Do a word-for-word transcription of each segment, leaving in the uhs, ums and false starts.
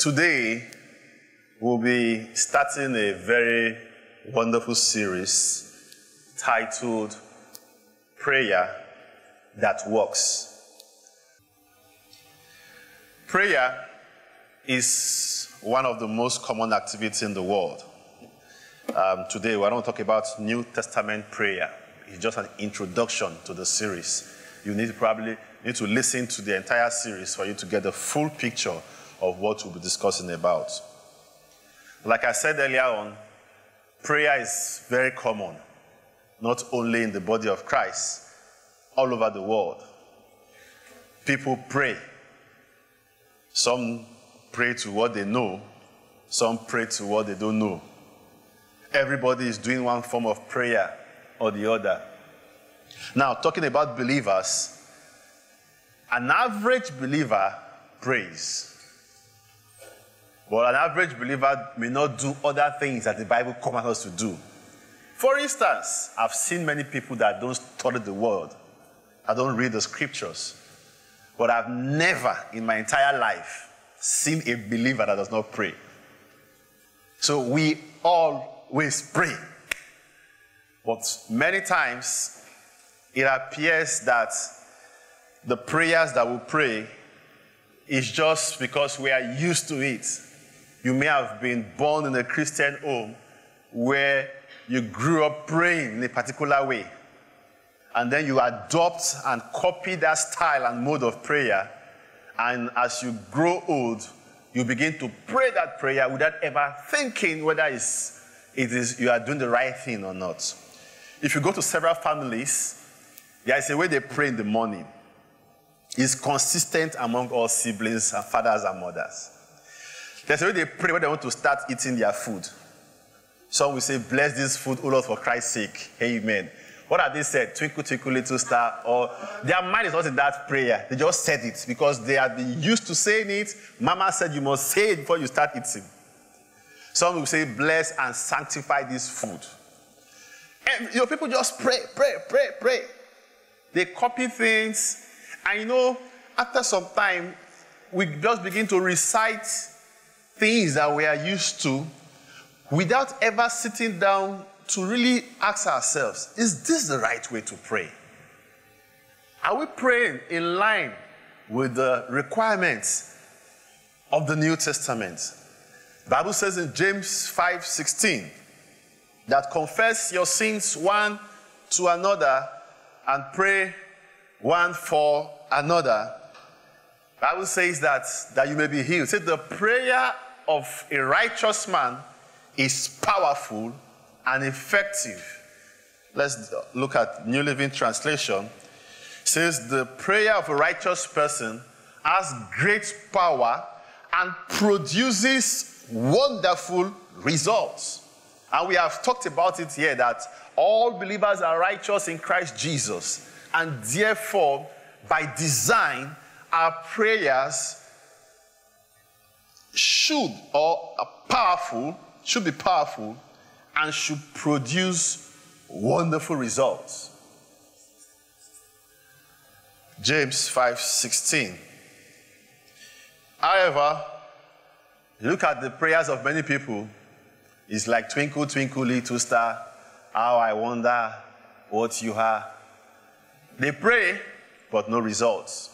Today, we'll be starting a very wonderful series titled Prayer That Works. Prayer is one of the most common activities in the world. Um, today, we're going to talk about New Testament prayer. It's just an introduction to the series. You need to probably need to listen to the entire series for you to get the full picture of what we'll be discussing about. Like I said earlier on, prayer is very common, not only in the body of Christ, all over the world. People pray. Some pray to what they know, some pray to what they don't know. Everybody is doing one form of prayer or the other. Now, talking about believers, an average believer prays. But an average believer may not do other things that the Bible commands us to do. For instance, I've seen many people that don't study the word. I don't read the scriptures. But I've never in my entire life seen a believer that does not pray. So we always pray. But many times, it appears that the prayers that we pray is just because we are used to it. You may have been born in a Christian home where you grew up praying in a particular way. And then you adopt and copy that style and mode of prayer. And as you grow old, you begin to pray that prayer without ever thinking whether it's, it is, you are doing the right thing or not. If you go to several families, there is a way they pray in the morning. It's consistent among all siblings and fathers and mothers. There's a way they pray when they want to start eating their food. Some will say, bless this food, O Lord, for Christ's sake. Amen. What have they said? Twinkle, twinkle, little star. Or their mind is not in that prayer. They just said it because they have been used to saying it. Mama said you must say it before you start eating. Some will say, bless and sanctify this food. And you know, people just pray, pray, pray, pray. They copy things. And you know, after some time, we just begin to recite things that we are used to without ever sitting down to really ask ourselves, is this the right way to pray? Are we praying in line with the requirements of the New Testament? The Bible says in James five sixteen that confess your sins one to another and pray one for another. The Bible says that, that you may be healed. It says the prayer of a righteous man is powerful and effective. Let's look at New Living Translation. It says the prayer of a righteous person has great power and produces wonderful results. And we have talked about it here that all believers are righteous in Christ Jesus. And therefore, by design, our prayers should or are powerful, should be powerful, and should produce wonderful results. James five sixteen. However, look at the prayers of many people. It's like twinkle, twinkle, little star. How I wonder what you are. They pray, but no results.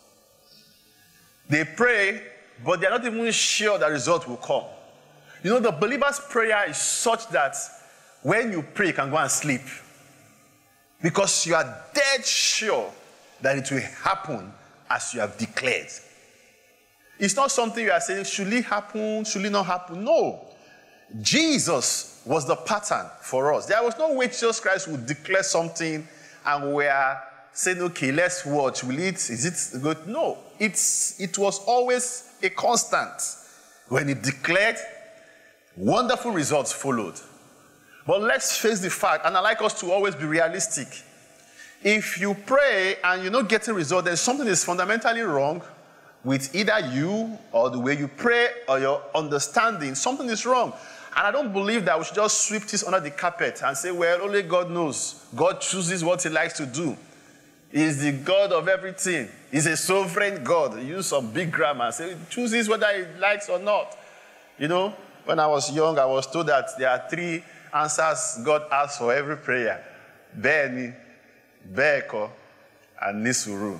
They pray, but they're not even sure the result will come. You know, the believer's prayer is such that when you pray, you can go and sleep. Because you are dead sure that it will happen as you have declared. It's not something you are saying, should it happen, should it not happen? No. Jesus was the pattern for us. There was no way Jesus Christ would declare something and we are saying, okay, let's watch. Will it, is it good? No. It's, it was always a constant. When he declared, wonderful results followed. But let's face the fact, and I like us to always be realistic. If you pray and you're not getting results, then something is fundamentally wrong with either you or the way you pray or your understanding. Something is wrong. And I don't believe that we should just sweep this under the carpet and say, well, only God knows. God chooses what he likes to do. He's the God of everything. He's a sovereign God. Use some big grammar. Say, chooses whether he likes or not. You know, when I was young, I was told that there are three answers God asks for every prayer. Beni, Beko, and Nisuru.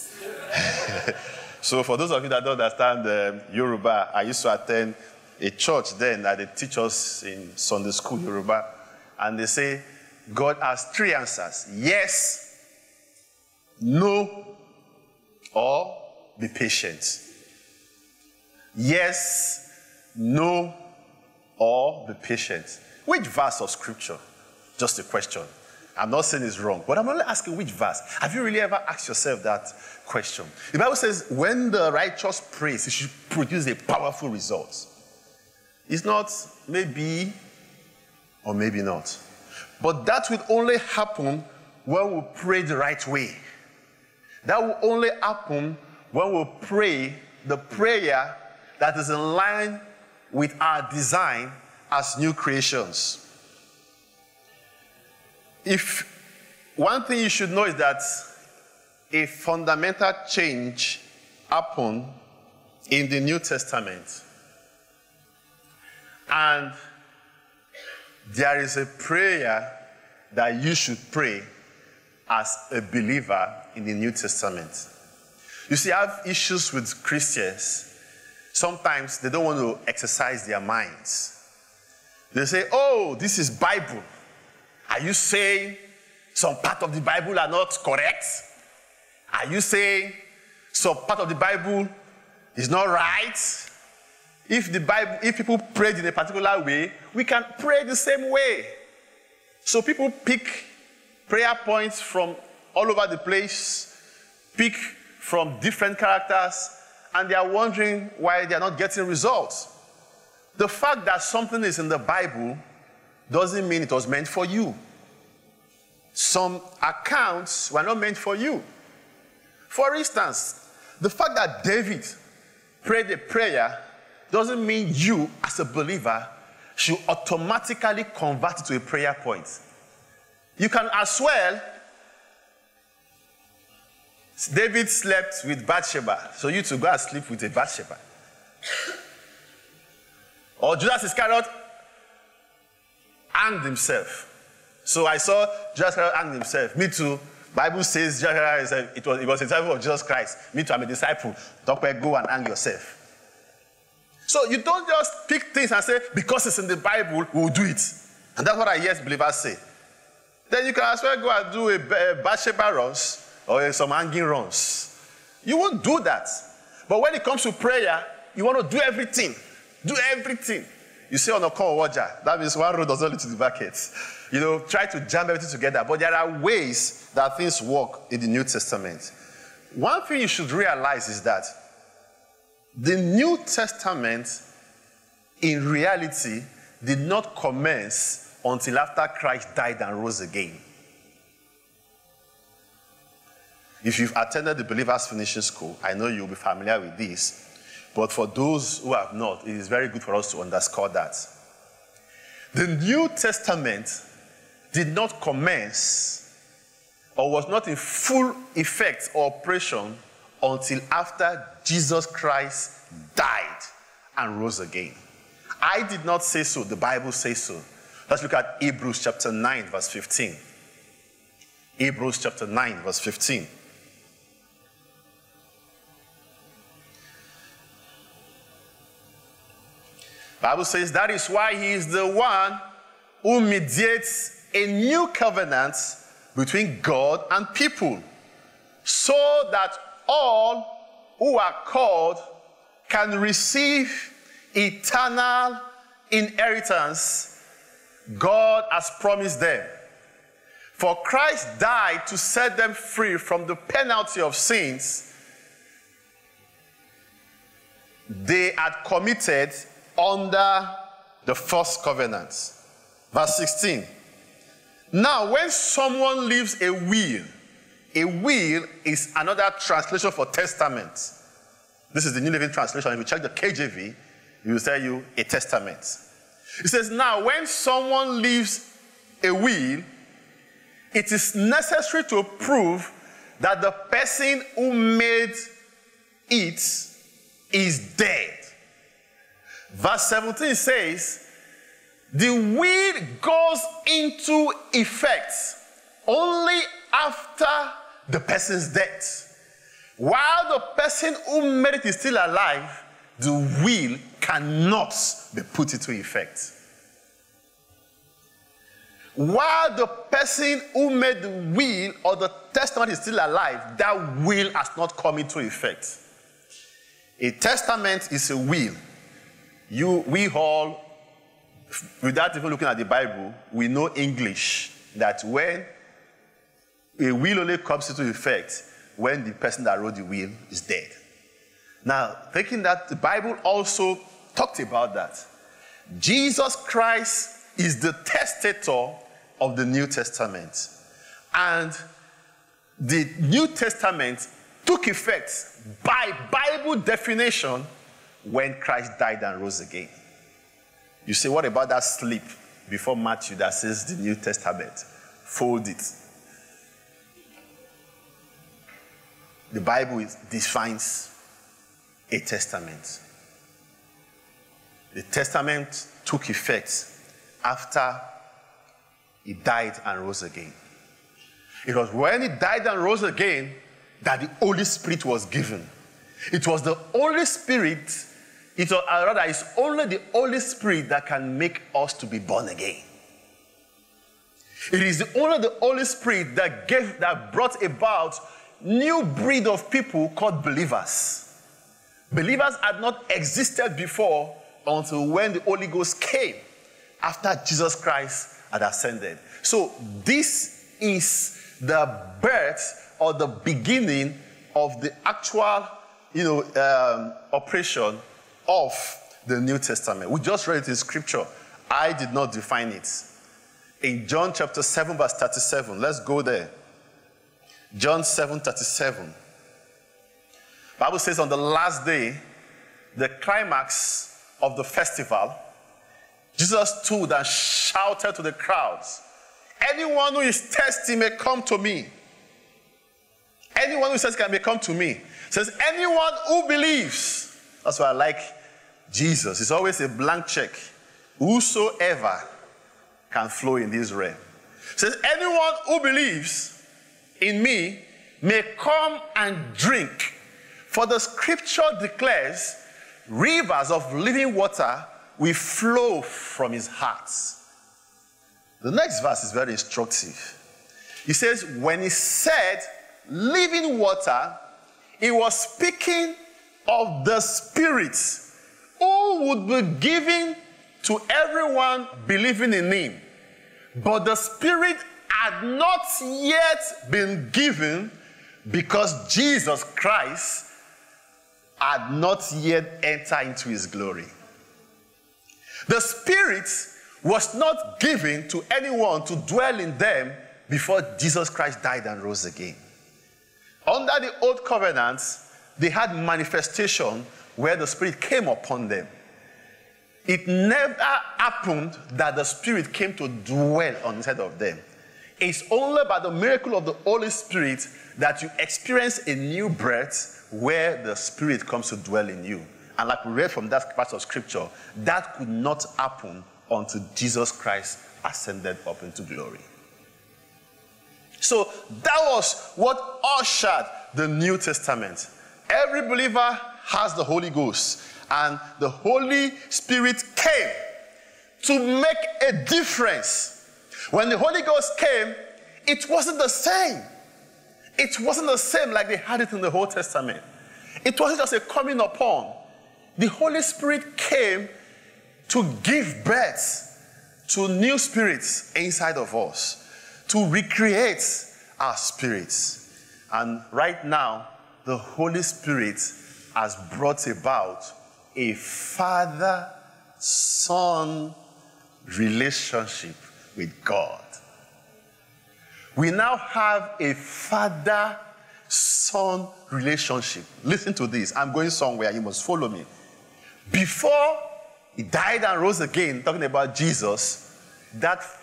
So for those of you that don't understand um, Yoruba, I used to attend a church then that they teach us in Sunday school Yoruba. And they say, God has three answers. Yes, no, or be patient. Yes, no, or be patient. Which verse of scripture? Just a question. I'm not saying it's wrong, but I'm only asking which verse. Have you really ever asked yourself that question? The Bible says when the righteous prays, it should produce a powerful result. It's not maybe or maybe not. But that will only happen when we pray the right way. That will only happen when we pray the prayer that is in line with our design as new creations. If one thing you should know is that a fundamental change happened in the New Testament. And there is a prayer that you should pray as a believer in the New Testament. You see, I have issues with Christians. Sometimes they don't want to exercise their minds. They say, oh, this is Bible. Are you saying some part of the Bible are not correct? Are you saying some part of the Bible is not right? If the Bible, if people prayed in a particular way, we can pray the same way. So people pick prayer points from all over the place, pick from different characters, and they are wondering why they are not getting results. The fact that something is in the Bible doesn't mean it was meant for you. Some accounts were not meant for you. For instance, the fact that David prayed a prayer doesn't mean you, as a believer, should automatically convert it to a prayer point. You can as well. David slept with Bathsheba, so you too go and sleep with a Bathsheba. Or Judas Iscariot hanged himself. So I saw Judas Iscariot hang himself. Me too. Bible says Judas Iscariot, it was, it was a disciple of Jesus Christ. Me too, I'm a disciple. Don't go and hang yourself. So you don't just pick things and say, because it's in the Bible, we'll do it. And that's what I hear believers say. Then you can as well go and do a, a Bathsheba runs or some hanging runs. You won't do that. But when it comes to prayer, you want to do everything. Do everything. You say on a call watcher, that means one road doesn't lead to the bucket. You know, try to jam everything together. But there are ways that things work in the New Testament. One thing you should realize is that the New Testament, in reality, did not commence until after Christ died and rose again. If you've attended the Believers Finishing School, I know you'll be familiar with this. But for those who have not, it is very good for us to underscore that. The New Testament did not commence or was not in full effect or operation until after Jesus Christ died and rose again. I did not say so. The Bible says so. Let's look at Hebrews chapter nine, verse fifteen. Hebrews chapter nine, verse fifteen. The Bible says that is why he is the one who mediates a new covenant between God and people, so that all who are called can receive eternal inheritance God has promised them. For Christ died to set them free from the penalty of sins they had committed under the first covenant. Verse sixteen. Now, when someone leaves a will, a will is another translation for testament. This is the New Living Translation. If you check the K J V, it will tell you a testament. It says, now, when someone leaves a will, it is necessary to prove that the person who made it is dead. Verse seventeen says, the will goes into effect only after the person's death. While the person who made it is still alive, the will cannot be put into effect. While the person who made the will or the testament is still alive, that will has not come into effect. A testament is a will. You, we all, without even looking at the Bible, we know English, that when a will only comes into effect when the person that wrote the will is dead. Now, thinking that the Bible also talked about that. Jesus Christ is the testator of the New Testament. And the New Testament took effect by Bible definition when Christ died and rose again. You say, what about that slip before Matthew that says the New Testament? Fold it. The Bible defines a testament. The testament took effect after he died and rose again. It was when he died and rose again that the Holy Spirit was given. It was the Holy Spirit, it was, rather, it's only the Holy Spirit that can make us to be born again. It is the, only the Holy Spirit that gave, that brought about new breed of people called believers. Believers had not existed before until when the Holy Ghost came after Jesus Christ had ascended. So this is the birth or the beginning of the actual, you know, um, operation of the New Testament. We just read it in Scripture. I did not define it. In John chapter seven, verse thirty-seven, let's go there. John seven, thirty-seven. The Bible says on the last day, the climax of the festival, Jesus stood and shouted to the crowds, anyone who is thirsty may come to me. Anyone who says can may come to me. Says anyone who believes. That's why I like Jesus. It's always a blank check. Whosoever can flow in this realm. Says anyone who believes in me may come and drink. For the scripture declares rivers of living water will flow from his heart. The next verse is very instructive. He says, when he said living water, he was speaking of the Spirit who would be given to everyone believing in him. But the Spirit had not yet been given because Jesus Christ had not yet entered into his glory. The Spirit was not given to anyone to dwell in them before Jesus Christ died and rose again. Under the old covenant, they had manifestation where the Spirit came upon them. It never happened that the Spirit came to dwell on the inside of them. It's only by the miracle of the Holy Spirit that you experience a new birth where the Spirit comes to dwell in you. And like we read from that part of Scripture, that could not happen until Jesus Christ ascended up into glory. So that was what ushered the New Testament. Every believer has the Holy Ghost, and the Holy Spirit came to make a difference. When the Holy Ghost came, it wasn't the same. It wasn't the same like they had it in the Old Testament. It wasn't just a coming upon. The Holy Spirit came to give birth to new spirits inside of us, to recreate our spirits. And right now, the Holy Spirit has brought about a father-son relationship with God. We now have a father-son relationship. Listen to this. I'm going somewhere. You must follow me. Before he died and rose again, talking about Jesus, that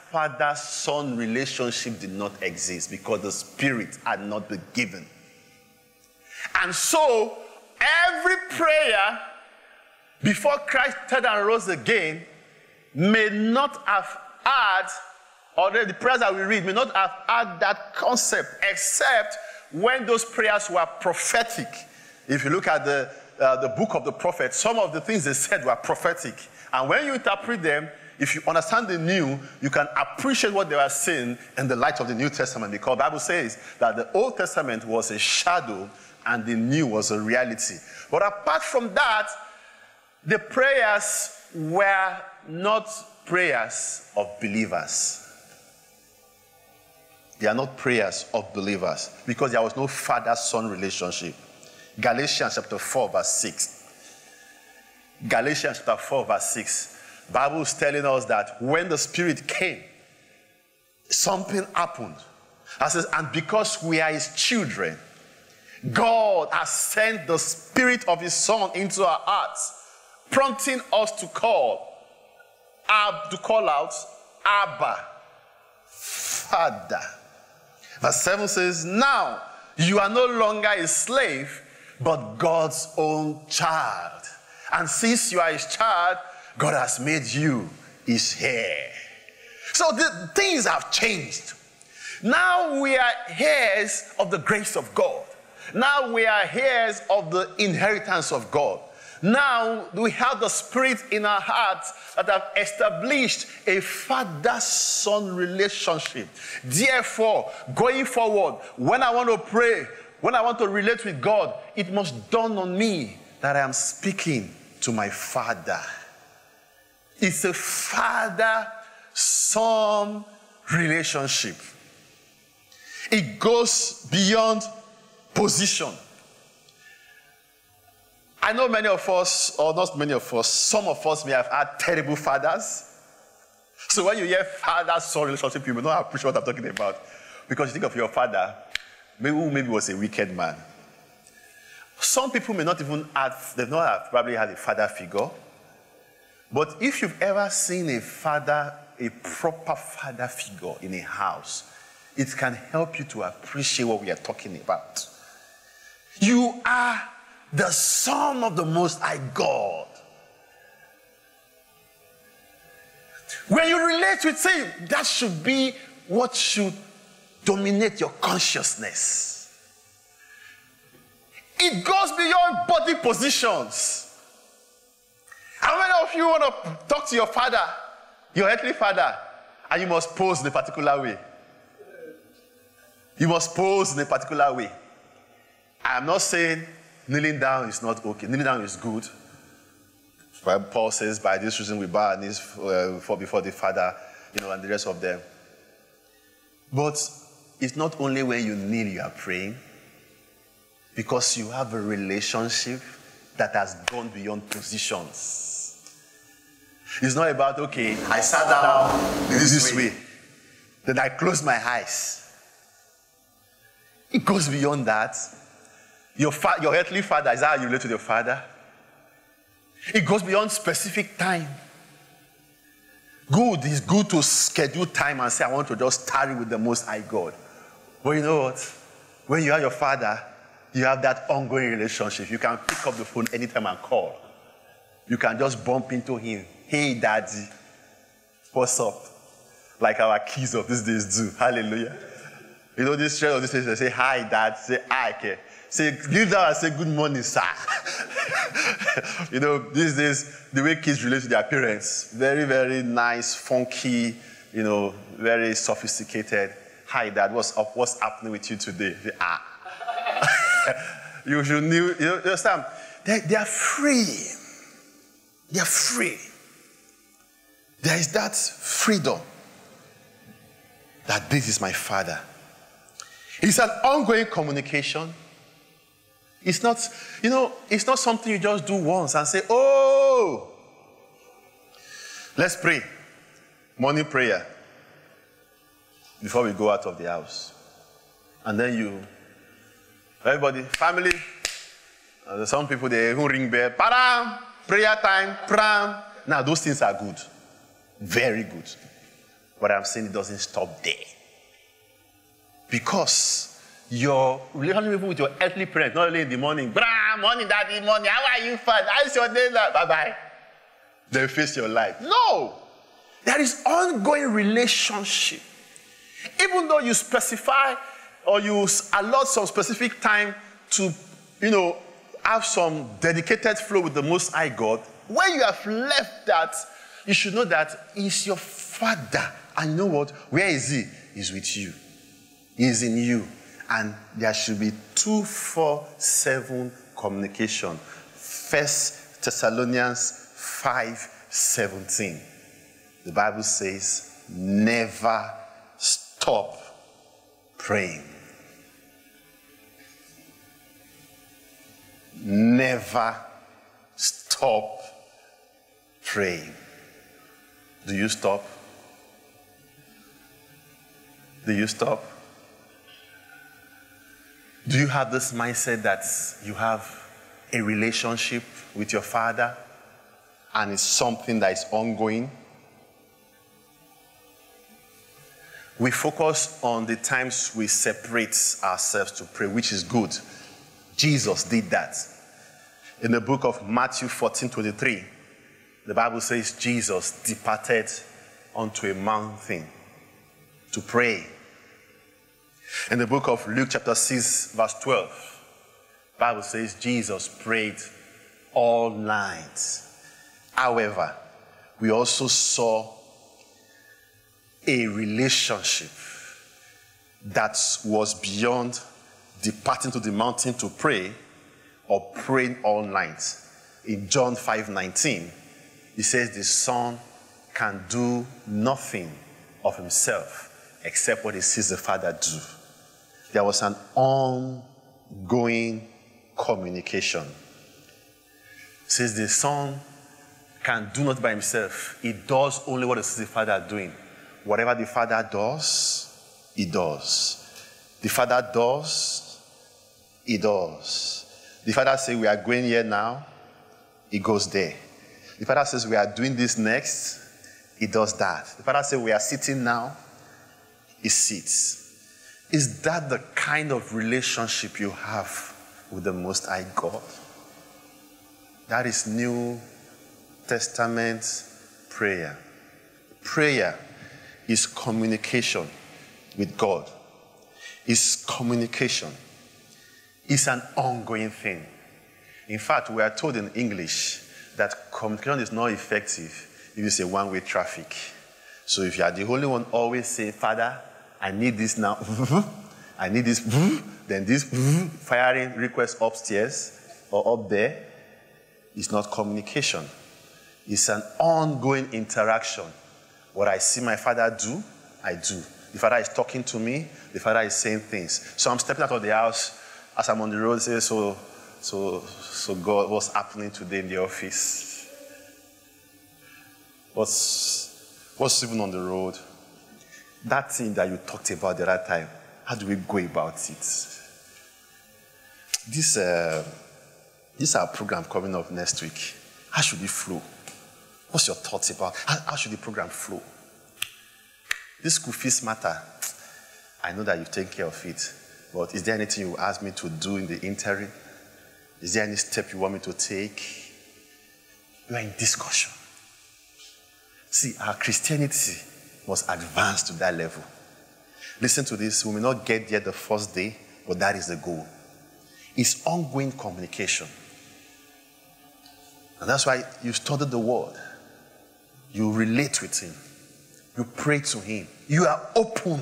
father-son relationship did not exist because the Spirit had not been given. And so, every prayer before Christ died and rose again may not have had, or the prayers that we read may not have had that concept, except when those prayers were prophetic. If you look at the, uh, the book of the prophets, some of the things they said were prophetic. And when you interpret them, if you understand the new, you can appreciate what they were saying in the light of the New Testament, because the Bible says that the Old Testament was a shadow and the new was a reality. But apart from that, the prayers were not prayers of believers. They are not prayers of believers because there was no father-son relationship. Galatians chapter four, verse six. Galatians chapter four, verse six. The Bible is telling us that when the Spirit came, something happened. It says, and because we are His children, God has sent the Spirit of His Son into our hearts, prompting us to call, uh, to call out, Abba, Father. Verse seven says, now you are no longer a slave, but God's own child. And since you are His child, God has made you His heir. So the things have changed. Now we are heirs of the grace of God. Now we are heirs of the inheritance of God. Now we have the Spirit in our hearts that have established a father-son relationship. Therefore, going forward, when I want to pray, when I want to relate with God, it must dawn on me that I am speaking to my Father. It's a father-son relationship. It goes beyond position. I know many of us, or not many of us, some of us may have had terrible fathers. So when you hear father-son relationship, you may not appreciate what I'm talking about. Because you think of your father, maybe who maybe was a wicked man. Some people may not even have, they've not have probably had a father figure. But if you've ever seen a father, a proper father figure in a house, it can help you to appreciate what we are talking about. You are the Son of the Most High God. When you relate with Him, that should be what should dominate your consciousness. It goes beyond body positions. How many of you want to talk to your father, your earthly father, and you must pose in a particular way? You must pose in a particular way. I'm not saying kneeling down is not okay. Kneeling down is good. Paul says, by this reason we bow our knees for before the Father, you know, and the rest of them. But it's not only when you kneel you are praying, because you have a relationship that has gone beyond positions. It's not about, okay, I sat down this, this way. way, then I closed my eyes. It goes beyond that. Your, fa- your earthly father, is that how you relate to your father? It goes beyond specific time. Good, it's good to schedule time and say, I want to just tarry with the Most High God. But you know what? When you are your father, you have that ongoing relationship. You can pick up the phone anytime and call. You can just bump into him. Hey, Daddy, what's up? Like our kids of these days do. Hallelujah. You know, this church of this days, they say, hi, Dad. Say, hi, okay. Say, give that and say, good morning, sir. You know, these days, the way kids relate to their parents, very, very nice, funky, you know, very sophisticated. Hi, Dad, what's up? What's happening with you today? Say, ah. You should know, you know, you understand? They, they are free. They are free. There is that freedom that this is my Father. It's an ongoing communication. It's not, you know, it's not something you just do once and say, oh, let's pray. Morning prayer before we go out of the house. And then you, everybody, family, uh, some people, they even ring bell, param, prayer time, pram. Now, those things are good. Very good. But I'm saying it doesn't stop there. Because your relationship with your earthly parents, not only in the morning, brah, morning, daddy, morning, how are you, father? How's your day? Bye-bye. Then face your life. No. There is ongoing relationship. Even though you specify or you allot some specific time to, you know, have some dedicated flow with the Most High God, when you have left that, you should know that He's your Father. And you know what? Where is He? He's with you. He's in you. And there should be two four seven communication. First Thessalonians five seventeen. The Bible says, never stop praying. Never stop praying. Do you stop? Do you stop? Do you have this mindset that you have a relationship with your Father and it's something that is ongoing? We focus on the times we separate ourselves to pray, which is good. Jesus did that. In the book of Matthew fourteen twenty-three, the Bible says Jesus departed unto a mountain to pray. In the book of Luke chapter six, verse twelve, the Bible says Jesus prayed all night. However, we also saw a relationship that was beyond departing to the mountain to pray or praying all night. In John five nineteen, he says the Son can do nothing of himself except what he sees the Father do. There was an ongoing communication. It says the Son can do nothing by himself. He does only what he sees the Father doing. Whatever the Father does, he does. The Father does, he does. The Father says we are going here now, he goes there. The Father says we are doing this next, he does that. The Father says we are sitting now, he sits. Is that the kind of relationship you have with the Most High God? That is New Testament prayer. Prayer is communication with God. It's communication. It's an ongoing thing. In fact, we are told in English that communication is not effective if it's a one-way traffic. So if you are the only one always say, Father, I need this now, I need this, then this firing request upstairs or up there is not communication. It's an ongoing interaction. What I see my Father do, I do. The Father is talking to me, the Father is saying things. So I'm stepping out of the house as I'm on the road, say, so, so, so God, what's happening today in the office? What's, what's even on the road? That thing that you talked about the other time, how do we go about it? This, uh, this is our program coming up next week. How should it flow? What's your thoughts about how, how should the program flow? This school fees matter. I know that you've taken care of it, but is there anything you ask me to do in the interim? Is there any step you want me to take? We are in discussion. See, our Christianity must advance to that level. Listen to this. We may not get there the first day, but that is the goal. It's ongoing communication. And that's why you study the Word. You relate with Him. You pray to Him. You are open.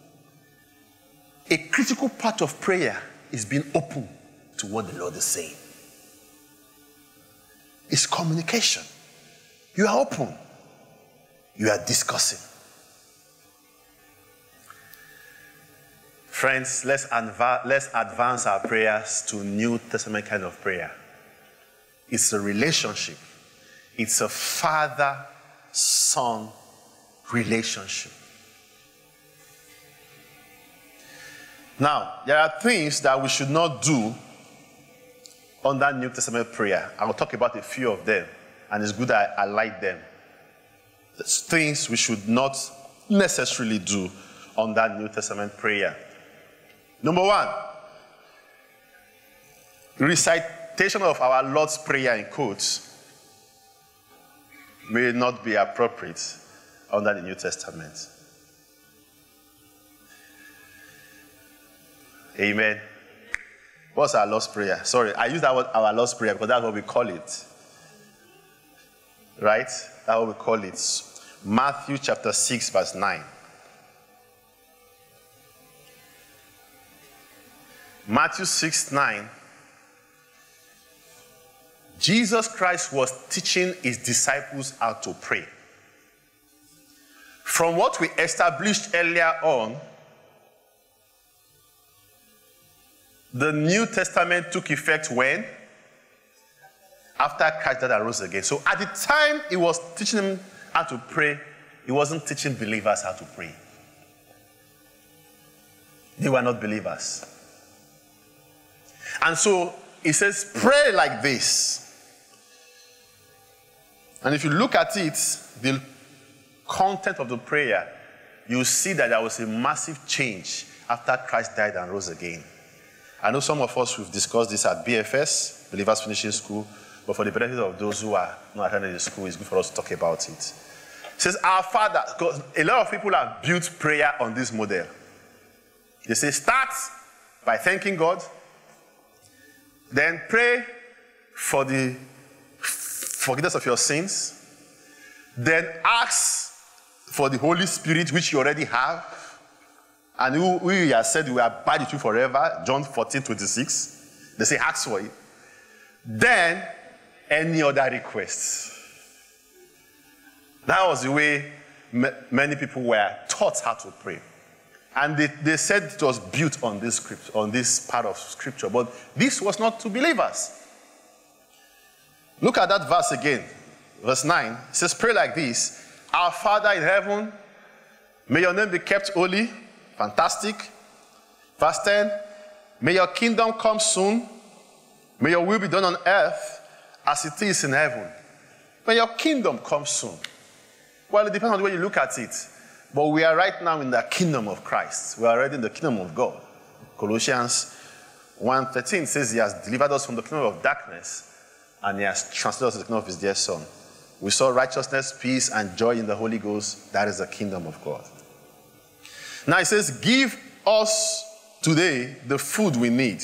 A critical part of prayer is being open to what the Lord is saying. It's communication. You are open. You are discussing. Friends, let's, adva- let's advance our prayers to New Testament kind of prayer. It's a relationship. It's a father-son relationship. Now, there are things that we should not do under New Testament prayer. I will talk about a few of them, and it's good that I, I like them. There's things we should not necessarily do on that New Testament prayer. Number one, recitation of our Lord's Prayer in quotes may not be appropriate under the New Testament. Amen. What's our Lord's Prayer? Sorry, I use that word, our Lord's Prayer, because that's what we call it. Right? That's what we call it. Matthew chapter six, verse nine. Matthew six, nine. Jesus Christ was teaching his disciples how to pray. From what we established earlier on, the New Testament took effect when? After Christ died and rose again. So at the time he was teaching them how to pray, he wasn't teaching believers how to pray. They were not believers. And so he says, pray like this. And if you look at it, the content of the prayer, you'll see that there was a massive change after Christ died and rose again. I know some of us, we've discussed this at B F S, Believers Finishing School, but for the benefit of those who are not attending the school, it's good for us to talk about it. It says, our Father, because a lot of people have built prayer on this model. They say, start by thanking God, then pray for the forgiveness of your sins, then ask for the Holy Spirit, which you already have, and who we have said we abide with you forever, John fourteen, twenty-six. They say, ask for it. Then, any other requests. That was the way many people were taught how to pray. And they, they said it was built on this script, on this part of scripture. But this was not to believers. Look at that verse again. Verse nine. It says, pray like this. Our Father in heaven, may your name be kept holy. Fantastic. Verse ten. May your kingdom come soon. May your will be done on earth as it is in heaven. May your kingdom come soon. Well, it depends on the way you look at it. But we are right now in the kingdom of Christ. We are already in the kingdom of God. Colossians one thirteen says he has delivered us from the kingdom of darkness and he has translated us to the kingdom of his dear Son. We saw righteousness, peace, and joy in the Holy Ghost. That is the kingdom of God. Now it says, give us today the food we need.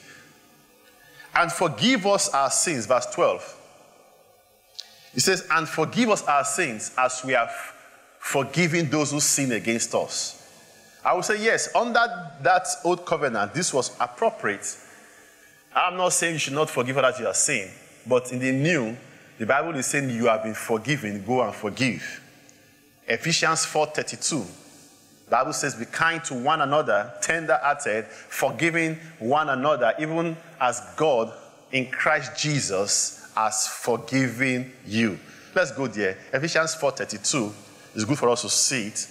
And forgive us our sins. Verse twelve. It says, and forgive us our sins as we have forgiven those who sin against us. I would say, yes, under that old covenant, this was appropriate. I'm not saying you should not forgive others your sin. But in the new, the Bible is saying you have been forgiven, go and forgive. Ephesians four thirty-two. The Bible says, be kind to one another, tender-hearted, forgiving one another, even as God in Christ Jesus has forgiven you. Let's go there. Ephesians four thirty-two. It's good for us to see it.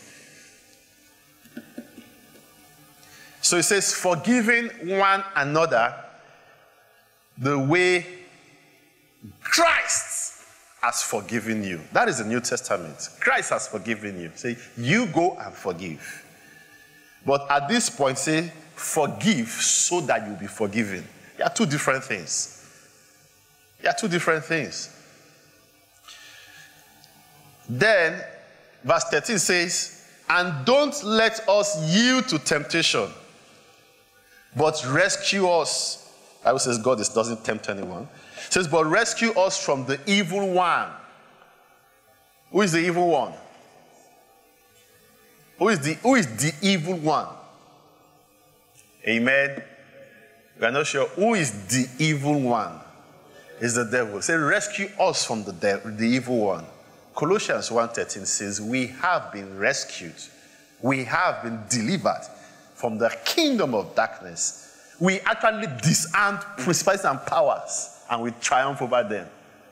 So it says, forgiving one another the way Christ has forgiven you. That is the New Testament. Christ has forgiven you. Say, you go and forgive. But at this point, say, forgive so that you'll be forgiven. They are two different things. They are two different things. Then, verse thirteen says, and don't let us yield to temptation, but rescue us. The Bible says God doesn't tempt anyone. It says, but rescue us from the evil one. Who is the evil one? Who is the, who is the evil one? Amen. We are not sure who is the evil one. It's the devil. Say, rescue us from the devil, the evil one. Colossians one thirteen says, we have been rescued. We have been delivered from the kingdom of darkness. We actually disarmed principalities and powers, and we triumph over them.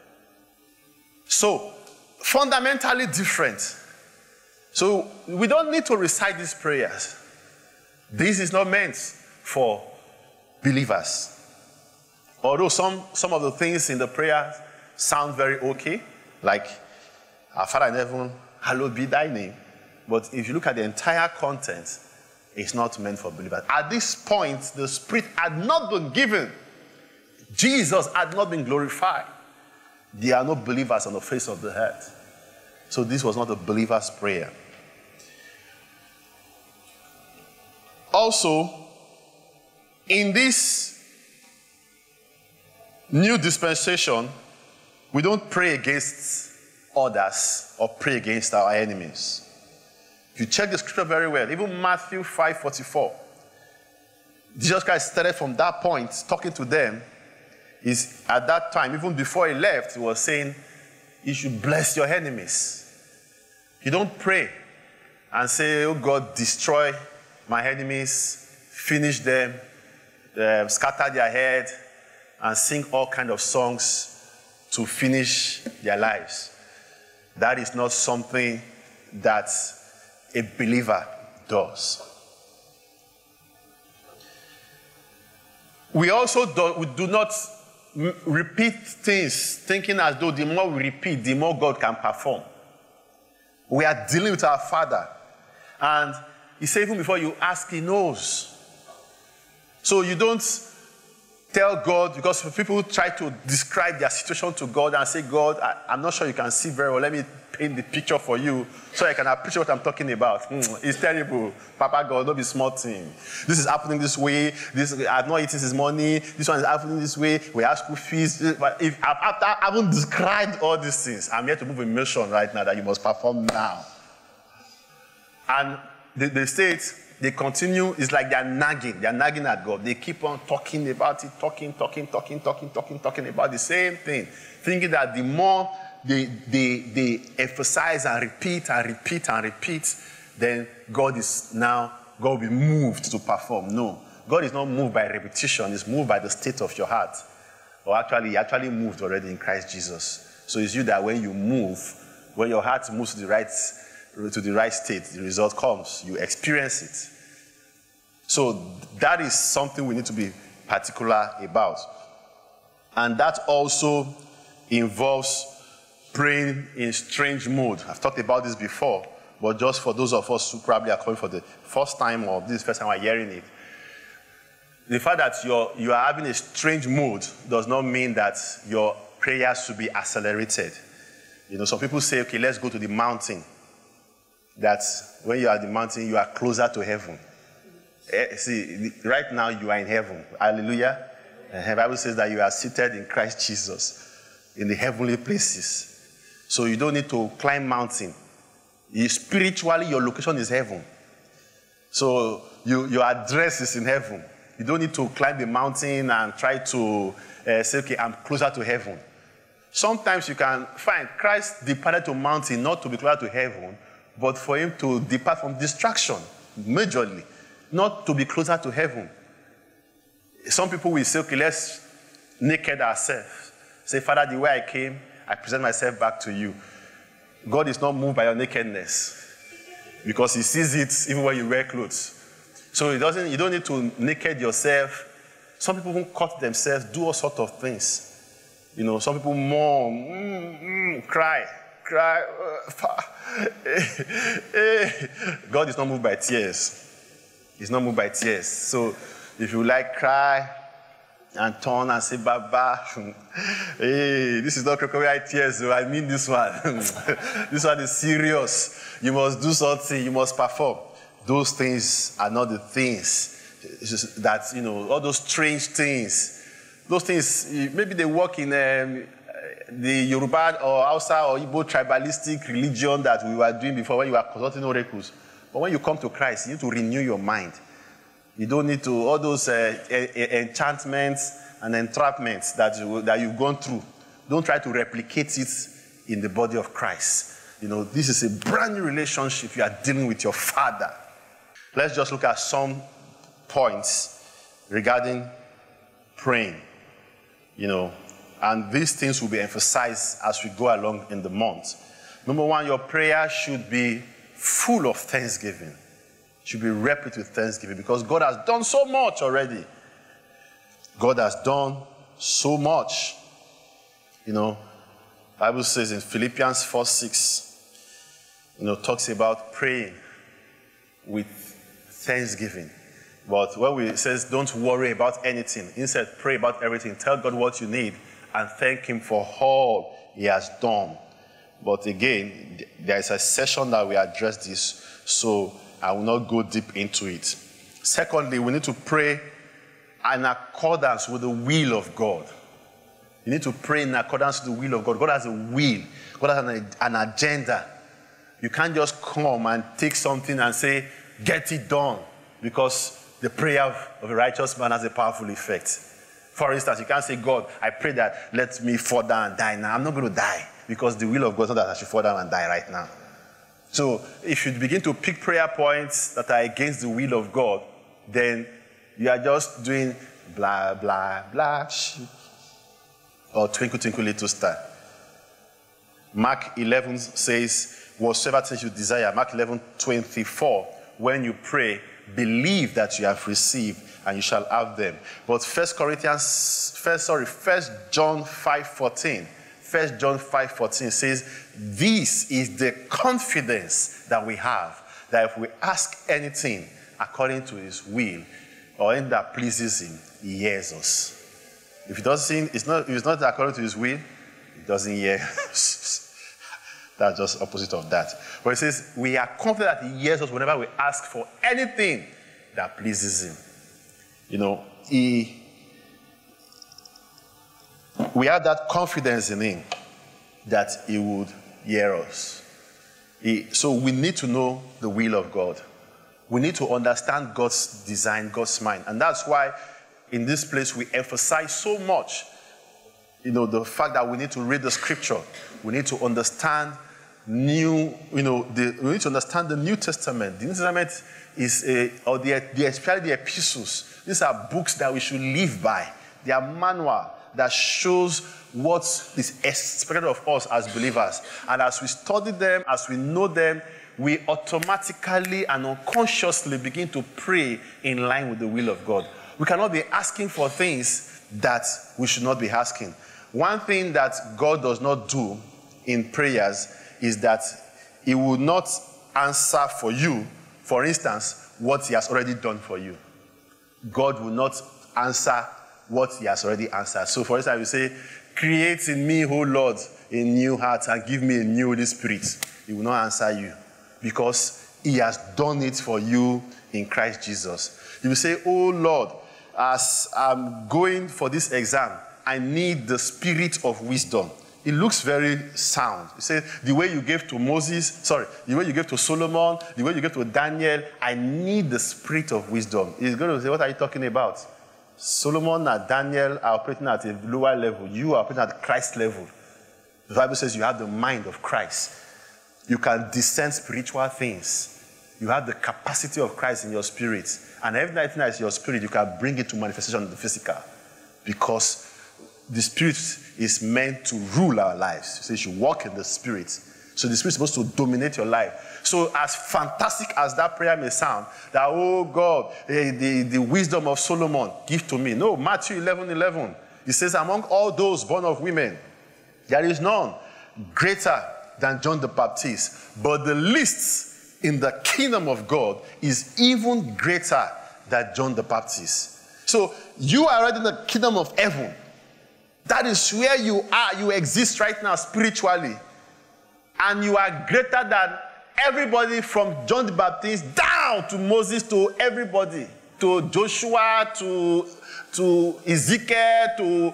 So, fundamentally different. So, we don't need to recite these prayers. This is not meant for believers. Although some, some of the things in the prayer sound very okay, like, our Father in heaven, hallowed be thy name. But if you look at the entire content, it's not meant for believers. At this point, the Spirit had not been given. Jesus had not been glorified. There are no believers on the face of the earth. So this was not a believer's prayer. Also, in this new dispensation, we don't pray against others or pray against our enemies. If you check the scripture very well, even Matthew five forty-four, Jesus Christ started from that point talking to them. Is at that time, even before he left, he was saying, you should bless your enemies. You don't pray and say, oh God, destroy my enemies, finish them, uh, scatter their head, and sing all kinds of songs to finish their lives. That is not something that a believer does. We also do, we do not repeat things thinking as though the more we repeat, the more God can perform. We are dealing with our Father. And he said even before you ask, he knows. So you don't tell God, because people try to describe their situation to God and say, God, I, I'm not sure you can see very well. Let me paint the picture for you so I can appreciate what I'm talking about. Mm, it's terrible. Papa God, don't be smart thing. This is happening this way. This I've not eaten this money. This one is happening this way. We have school fees. But if after I haven't described all these things, I'm here to move a mission right now that you must perform now. And the, the state, they continue, it's like they're nagging. They're nagging at God. They keep on talking about it, talking, talking, talking, talking, talking, talking about the same thing. Thinking that the more they, they, they emphasize and repeat and repeat and repeat, then God is now, God will be moved to perform. No. God is not moved by repetition. He's moved by the state of your heart. Or actually, he actually moved already in Christ Jesus. So it's you that when you move, when your heart moves to the right, to the right state, the result comes. You experience it. So that is something we need to be particular about. And that also involves praying in strange mode. I've talked about this before, but just for those of us who probably are coming for the first time or this is the first time we're hearing it, the fact that you're, you are having a strange mood does not mean that your prayers should be accelerated. You know, some people say, okay, let's go to the mountain. That when you are at the mountain, you are closer to heaven. See, right now you are in heaven. Hallelujah. The Bible says that you are seated in Christ Jesus in the heavenly places. So you don't need to climb mountain. You, spiritually, your location is heaven. So you, your address is in heaven. You don't need to climb the mountain and try to uh, say, okay, I'm closer to heaven. Sometimes you can find Christ departed to mountain not to be closer to heaven, but for him to depart from distraction, majorly. Not to be closer to heaven. Some people will say, okay, let's naked ourselves. Say, Father, the way I came, I present myself back to you. God is not moved by your nakedness because he sees it even when you wear clothes. So it doesn't, you don't need to naked yourself. Some people who cut themselves, do all sorts of things. You know, some people mourn, mm, mm, cry, cry. God is not moved by tears. He's not moved by tears. So if you like, cry and turn and say, Baba, hey, this is not crocodile tears, so I mean this one. This one is serious. You must do something. You must perform. Those things are not the things that, you know, all those strange things. Those things, maybe they work in um, the Yoruba or Hausa or Igbo tribalistic religion that we were doing before when you were consulting oracles. But when you come to Christ, you need to renew your mind. You don't need to, all those uh, enchantments and entrapments that, you, that you've gone through. Don't try to replicate it in the body of Christ. You know, this is a brand new relationship you are dealing with your Father. Let's just look at some points regarding praying. You know, and these things will be emphasized as we go along in the month. Number one, your prayer should be full of thanksgiving. Should be replete with thanksgiving because God has done so much already. God has done so much. You know, the Bible says in Philippians four six, you know, talks about praying with thanksgiving. But when we says don't worry about anything, instead pray about everything. Tell God what you need and thank him for all he has done. But again, there is a session that we address this, so I will not go deep into it. Secondly, we need to pray in accordance with the will of God. You need to pray in accordance with the will of God. God has a will. God has an, an agenda. You can't just come and take something and say, get it done, because the prayer of, of a righteous man has a powerful effect. For instance, you can't say, God, I pray that let me fall down and die now. I'm not going to die, because the will of God is not that I should fall down and die right now. So if you begin to pick prayer points that are against the will of God, then you are just doing blah, blah, blah, sheep, or twinkle, twinkle, little star. Mark eleven says, whatsoever things you desire. Mark eleven twenty-four, when you pray, believe that you have received and you shall have them. But First Corinthians, first, sorry, First John five fourteen, First John five fourteen says, this is the confidence that we have, that if we ask anything according to his will, or anything that pleases him, he hears us. If it doesn't, it's not, if it's not according to his will, he doesn't hear us. That's just opposite of that. But it says, we are confident that he hears us whenever we ask for anything that pleases him. You know, he, we have that confidence in him that he would hear us. He, so we need to know the will of God. We need to understand God's design, God's mind. And that's why in this place we emphasize so much, you know, the fact that we need to read the scripture. We need to understand new, you know, the, we need to understand the New Testament. The New Testament is, a, or the, the, especially the epistles. These are books that we should live by. They are manual that shows what is expected of us as believers. And as we study them, as we know them, we automatically and unconsciously begin to pray in line with the will of God. We cannot be asking for things that we should not be asking. One thing that God does not do in prayers is that he will not answer for you, for instance, what he has already done for you. God will not answer what he has already answered. So for instance, I will say, create in me, O Lord, a new heart and give me a new Holy Spirit. He will not answer you because he has done it for you in Christ Jesus. You will say, oh Lord, as I'm going for this exam, I need the spirit of wisdom. It looks very sound. You say, the way you gave to Moses, sorry, the way you gave to Solomon, the way you gave to Daniel, I need the spirit of wisdom. He's going to say, what are you talking about? Solomon and Daniel are operating at a lower level. You are operating at Christ level. The Bible says you have the mind of Christ. You can discern spiritual things. You have the capacity of Christ in your spirit. And everything that is your spirit, you can bring it to manifestation in the physical. Because the spirit is meant to rule our lives. So you should walk in the spirit. So the spirit is supposed to dominate your life. So as fantastic as that prayer may sound, that, oh God, the, the, the wisdom of Solomon, give to me. No, Matthew eleven eleven. It says, among all those born of women, there is none greater than John the Baptist. But the least in the kingdom of God is even greater than John the Baptist. So you are already in the kingdom of heaven. That is where you are. You exist right now spiritually. And you are greater than everybody from John the Baptist down to Moses, to everybody, to Joshua, to, to Ezekiel, to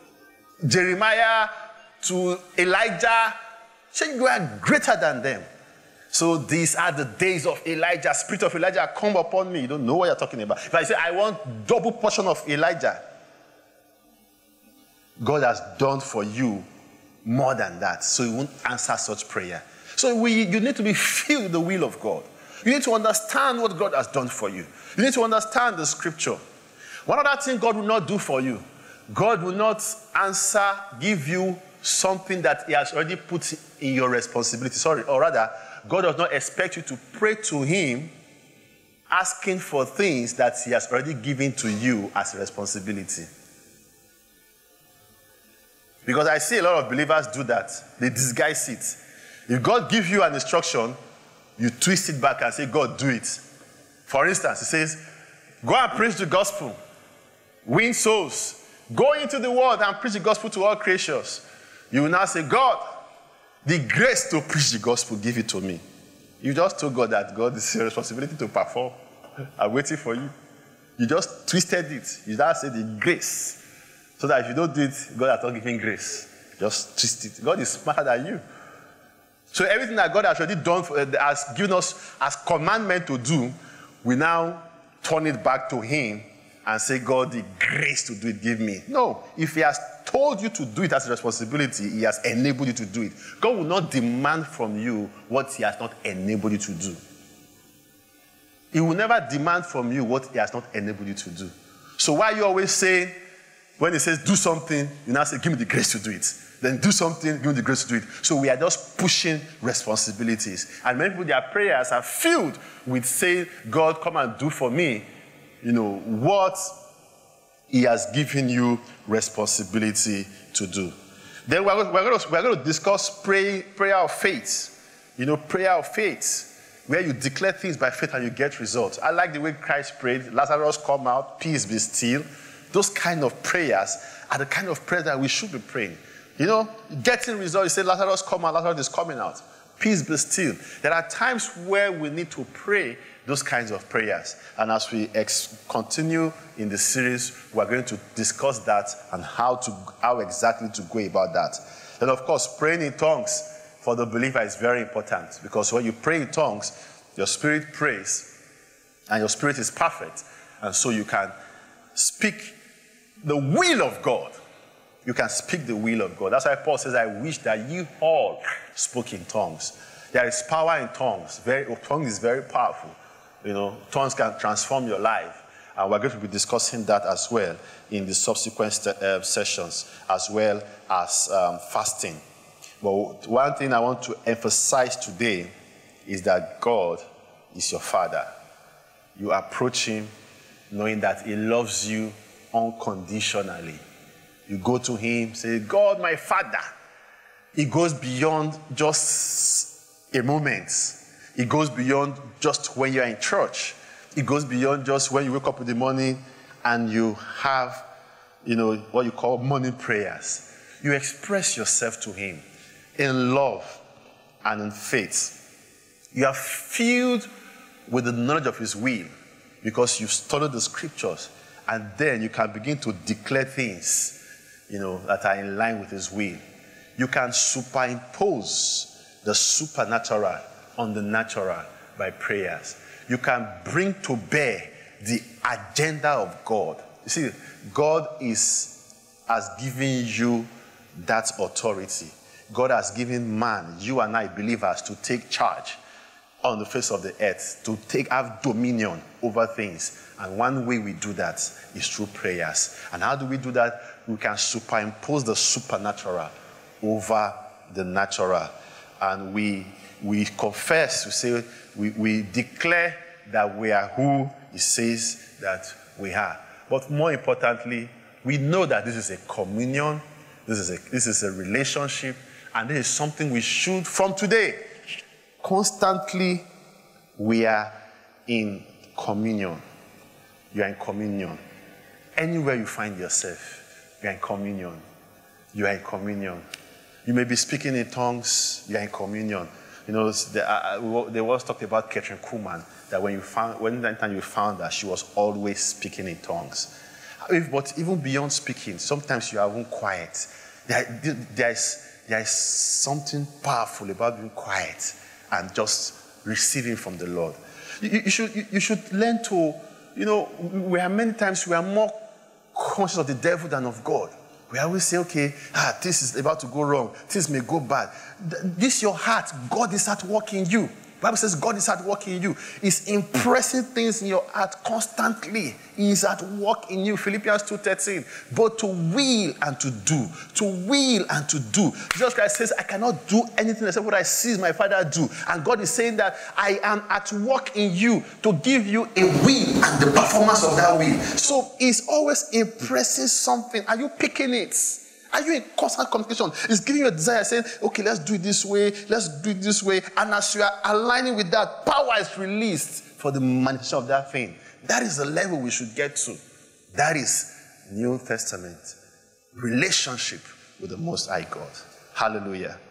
Jeremiah, to Elijah. So you are greater than them. So these are the days of Elijah. Spirit of Elijah, come upon me. You don't know what you're talking about. If I say, I want double portion of Elijah, God has done for you more than that. So he won't answer such prayer. So we, you need to be filled with the will of God. You need to understand what God has done for you. You need to understand the scripture. One other thing God will not do for you, God will not answer, give you something that he has already put in your responsibility. Sorry, or rather, God does not expect you to pray to him asking for things that he has already given to you as a responsibility. Because I see a lot of believers do that. They disguise it. If God gives you an instruction, you twist it back and say, God, do it. For instance, it says, go and preach the gospel. Win souls. Go into the world and preach the gospel to all creatures. You will now say, God, the grace to preach the gospel, give it to me. You just told God that God is a responsibility to perform. I'm waiting for you. You just twisted it. You just said the grace. So that if you don't do it, God has not given grace. Just twist it. God is smarter than you. So everything that God has already done, for, uh, has given us as commandment to do, we now turn it back to him and say, God, the grace to do it, give me. No. If he has told you to do it as a responsibility, he has enabled you to do it. God will not demand from you what he has not enabled you to do. He will never demand from you what he has not enabled you to do. So why you always say, when he says do something, you now say, give me the grace to do it. Then do something, give me the grace to do it. So we are just pushing responsibilities. And many people, their prayers are filled with saying, God, come and do for me, you know, what he has given you responsibility to do. Then we're going, we're going, to, we're going to discuss pray, prayer of faith. You know, prayer of faith, where you declare things by faith and you get results. I like the way Christ prayed. Lazarus come out, peace be still. Those kind of prayers are the kind of prayers that we should be praying. You know, getting results, you say, Lazarus come out, Lazarus is coming out. Peace be still. There are times where we need to pray those kinds of prayers. And as we ex- continue in the series, we're going to discuss that and how to how exactly to go about that. Then, of course, praying in tongues for the believer is very important, because when you pray in tongues, your spirit prays, and your spirit is perfect, and so you can speak the will of God. You can speak the will of God. That's why Paul says, I wish that you all spoke in tongues. There is power in tongues. Very, tongues is very powerful. You know, tongues can transform your life. And we're going to be discussing that as well in the subsequent st- uh, sessions, as well as um, fasting. But one thing I want to emphasize today is that God is your Father. You approach him knowing that he loves you unconditionally. You go to him, say, God, my Father. It goes beyond just a moment. It goes beyond just when you're in church. It goes beyond just when you wake up in the morning and you have, you know, what you call morning prayers. You express yourself to him in love and in faith. You are filled with the knowledge of his will because you studied the scriptures, and then you can begin to declare things, you know, that are in line with his will. You can superimpose the supernatural on the natural by prayers. You can bring to bear the agenda of God. You see, God is has given you that authority. God has given man, you and I believers, to take charge on the face of the earth, to take have dominion over things. And one way we do that is through prayers. And how do we do that? We can superimpose the supernatural over the natural. And we we confess, we say, we, we declare that we are who he says that we are. But more importantly, we know that this is a communion, this is a, this is a relationship, and this is something we should, from today, constantly, we are in communion. You are in communion. Anywhere you find yourself, you are in communion. You are in communion. You may be speaking in tongues, you are in communion. You know, they, uh, they once talked about Catherine Kuhlman, that when you found, when that time you found that she was always speaking in tongues. But even beyond speaking, sometimes you are even quiet. There, there, is, there is something powerful about being quiet and just receiving from the Lord. You, you, should, you, you should learn to, you know, we are many times we are more conscious of the devil than of God. We always say, okay, ah, this is about to go wrong. Things may go bad. This is your heart. God is at work in you. The Bible says God is at work in you. He's impressing things in your heart constantly. He is at work in you. Philippians two thirteen. Both to will and to do. To will and to do. Jesus Christ says, I cannot do anything except what I see my Father do. And God is saying that I am at work in you to give you a will and the performance of that will. So he's always impressing something. Are you picking it? Are you in constant communication? It's giving you a desire, saying, okay, let's do it this way, let's do it this way. And as you are aligning with that, power is released for the manifestation of that thing. That is the level we should get to. That is New Testament relationship with the Most High God. Hallelujah.